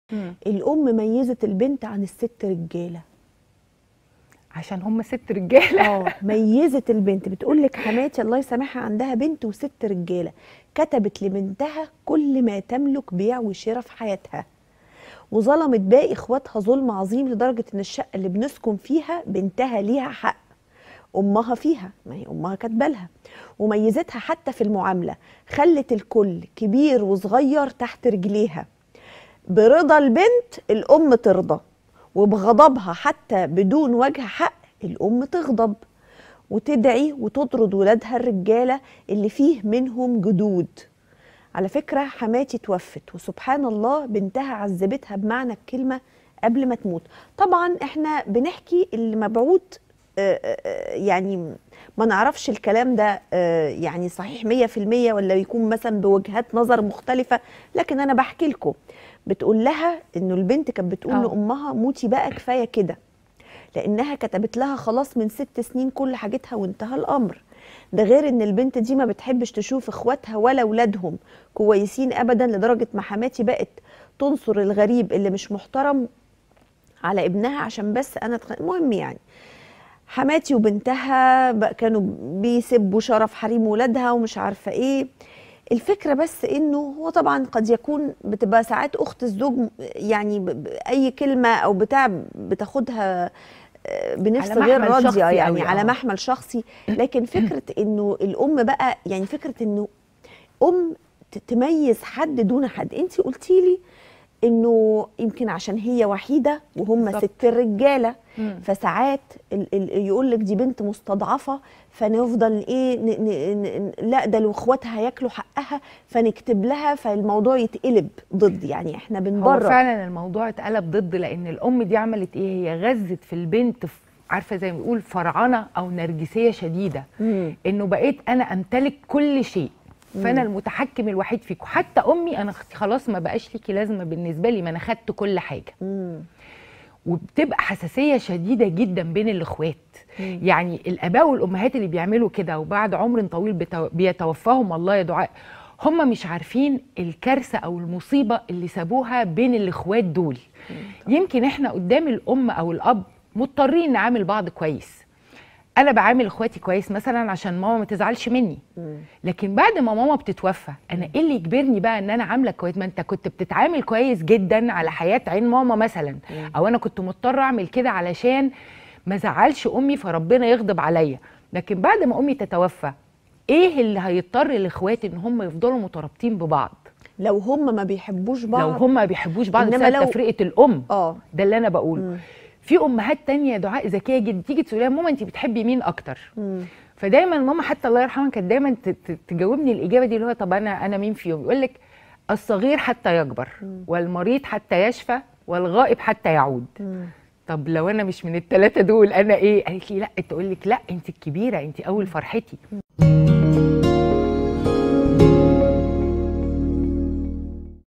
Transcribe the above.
الام ميزت البنت عن الست رجاله، عشان هم 6 رجاله. ميزت البنت. بتقول لك حماتي الله يسامحها عندها بنت و6 رجاله، كتبت لبنتها كل ما تملك بيع وشراء في حياتها، وظلمت باقي اخواتها ظلم عظيم لدرجه ان الشقه اللي بنسكن فيها بنتها ليها حق امها فيها، ما هي امها كاتبه لها. وميزتها حتى في المعامله، خلت الكل كبير وصغير تحت رجليها. برضا البنت الام ترضى، وبغضبها حتى بدون وجه حق الام تغضب وتدعي وتطرد ولادها الرجاله اللي فيه منهم جدود. على فكره حماتي توفت وسبحان الله بنتها عذبتها بمعنى الكلمه قبل ما تموت. طبعا احنا بنحكي اللي مبعوث، يعني ما نعرفش الكلام ده يعني صحيح 100% ولا يكون مثلا بوجهات نظر مختلفه، لكن انا بحكي لكم. بتقول لها انه البنت كانت بتقول لامها موتي بقى كفايه كده، لانها كتبت لها خلاص من 6 سنين كل حاجتها وانتهى الامر. ده غير ان البنت دي ما بتحبش تشوف اخواتها ولا اولادهم كويسين ابدا، لدرجه ما حماتي بقت تنصر الغريب اللي مش محترم على ابنها عشان بس انا المهم يعني حماتي وبنتها كانوا بيسبوا شرف حريم ولادها ومش عارفه ايه. الفكره بس انه هو طبعا قد يكون بتبقى ساعات اخت الزوج يعني اي كلمه او بتاع بتاخدها بنفس غير راضيه، يعني على محمل شخصي. لكن فكره انه الام بقى، يعني فكره انه ام تميز حد دون حد. انت قلتي لي انه يمكن عشان هي وحيده وهم 6 رجاله، فساعات يقول لك دي بنت مستضعفه فنفضل ايه لا ده لو اخواتها هياكلوا حقها فنكتب لها، فالموضوع يتقلب ضد. يعني احنا بنبرر. هو فعلا الموضوع اتقلب ضد، لان الام دي عملت ايه؟ هي غزت في البنت، عارفه زي ما بنقول فرعنه او نرجسيه شديده. انه بقيت انا امتلك كل شيء، فانا المتحكم الوحيد فيكم، حتى امي انا خلاص ما بقاش ليكي لازمه بالنسبه لي، ما انا خدت كل حاجه. وبتبقى حساسيه شديده جدا بين الاخوات. يعني الاباء والامهات اللي بيعملوا كده وبعد عمر طويل بيتوفاهم الله يا دعاء، هم مش عارفين الكارثه او المصيبه اللي سابوها بين الاخوات دول. يمكن احنا قدام الام او الاب مضطرين نعامل بعض كويس، انا بعامل اخواتي كويس مثلا عشان ماما ما تزعلش مني، لكن بعد ما ماما بتتوفى انا ايه اللي يجبرني بقى ان انا عامله كويس؟ ما انت كنت بتتعامل كويس جدا على حياه عين ماما مثلا، او انا كنت مضطره اعمل كده علشان ما زعلش امي فربنا يغضب عليا. لكن بعد ما امي تتوفى ايه اللي هيضطر الاخوات ان هم يفضلوا مترابطين ببعض؟ لو هم ما بيحبوش بعض، لو هم ما بيحبوش بعض بسبب تفرقه الام. ده اللي انا بقوله. في امهات تانية يا دعاء ذكيه جدا، تيجي تقول لها ماما انت بتحبي مين اكتر؟ فدايما ماما حتى الله يرحمها كانت دايما تجاوبني الاجابه دي، اللي هو طب انا مين فيهم؟ يقول لك الصغير حتى يكبر، والمريض حتى يشفى، والغائب حتى يعود. طب لو انا مش من ال3 دول انا ايه؟ قالت لي لا، تقول لك لا انت الكبيره، انت اول فرحتي.